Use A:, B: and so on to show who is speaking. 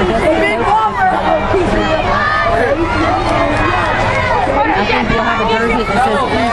A: Big Walker.
B: I think we'll have a jersey that says